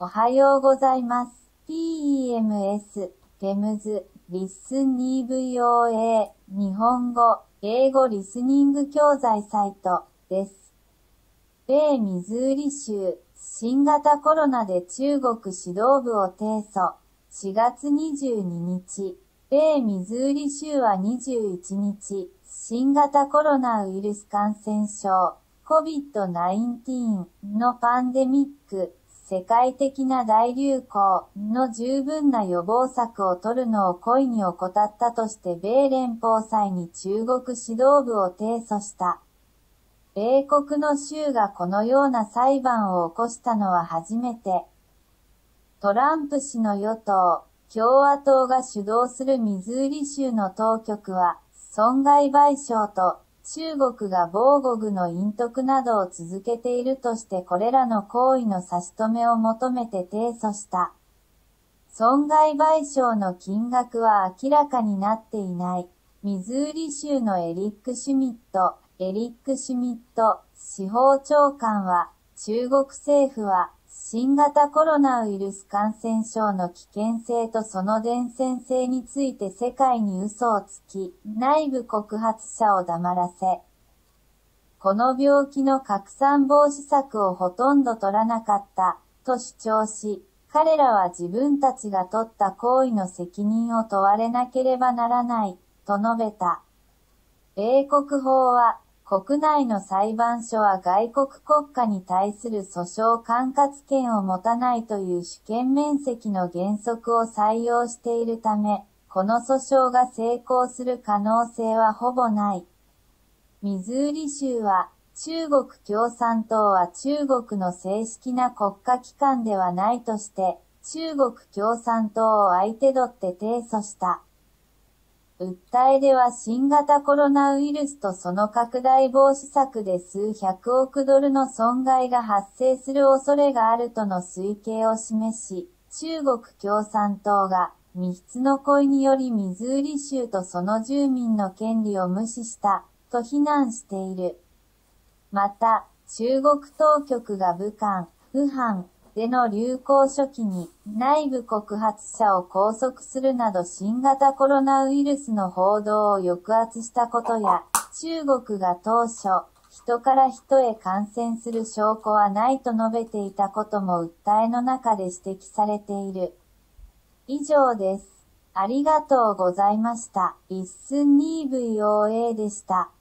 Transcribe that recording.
おはようございます。PEMS、PEMS、リスニー VOA、日本語、英語リスニング教材サイトです。米ミズーリ州、新型コロナで中国指導部を提訴。4月22日、米ミズーリ州は21日、新型コロナウイルス感染症、COVID-19 のパンデミック、世界的な大流行の十分な予防策を取るのを故意に怠ったとして米連邦裁に中国指導部を提訴した。米国の州がこのような裁判を起こしたのは初めて。トランプ氏の与党、共和党が主導するミズーリ州の当局は、損害賠償と中国が防護具の隠匿などを続けているとしてこれらの行為の差し止めを求めて提訴した。損害賠償の金額は明らかになっていない。ミズーリ州のエリック・シュミット司法長官は、中国政府は、新型コロナウイルス感染症の危険性とその伝染性について世界に嘘をつき、内部告発者を黙らせ、この病気の拡散防止策をほとんど取らなかった、と主張し、彼らは自分たちが取った行為の責任を問われなければならない、と述べた。米国法は、国内の裁判所は外国国家に対する訴訟管轄権を持たないという主権免責の原則を採用しているため、この訴訟が成功する可能性はほぼない。ミズーリ州は、中国共産党は中国の正式な国家機関ではないとして、中国共産党を相手取って提訴した。訴えでは新型コロナウイルスとその拡大防止策で数百億ドルの損害が発生する恐れがあるとの推計を示し、中国共産党が未必の故意によりミズーリ州とその住民の権利を無視したと非難している。また、中国当局が武漢、武漢での流行初期に内部告発者を拘束するなど新型コロナウイルスの報道を抑圧したことや、中国が当初、人から人へ感染する証拠はないと述べていたことも訴えの中で指摘されている。以上です。ありがとうございました。リスニー VOA でした。